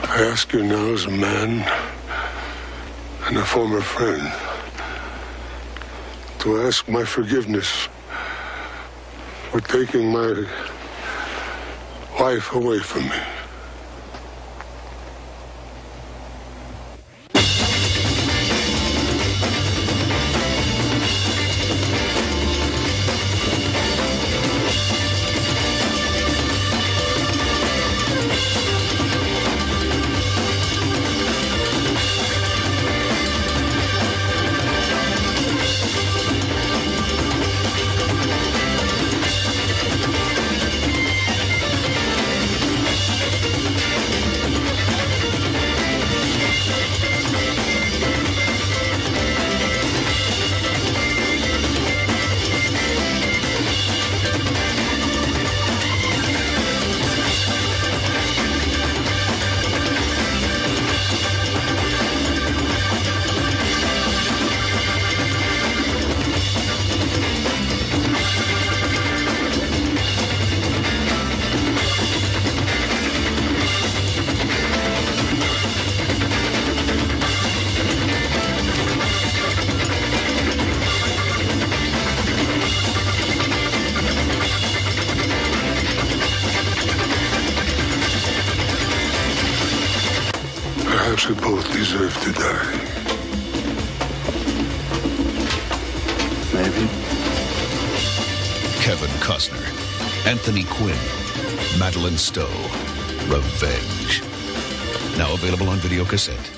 I ask you now as a man and a former friend to ask my forgiveness for taking my wife away from me. Perhaps we both deserve to die. Maybe. Kevin Costner, Anthony Quinn, Madeline Stowe, Revenge. Now available on video cassette.